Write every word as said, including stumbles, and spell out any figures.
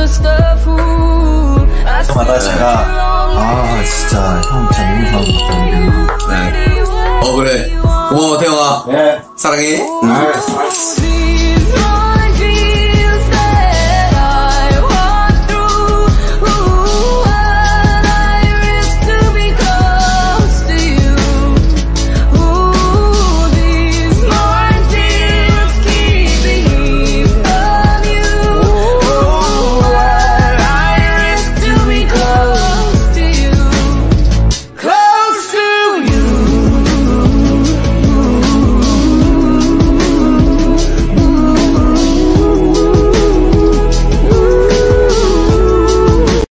때마다 제가 아 진짜 형 진짜 너무 잘하고 있다. 네. 어 그래 고마워 태영아. 네. 사랑해. 네.